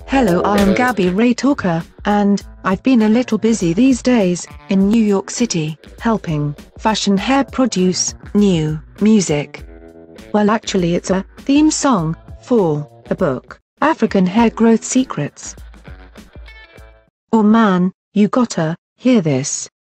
Hello, I am Gabby Ray Talker, and I've been a little busy these days, in New York City, helping fashion hair produce new music. Well, actually it's a theme song for the book, African Hair Growth Secrets. Oh man, you gotta hear this.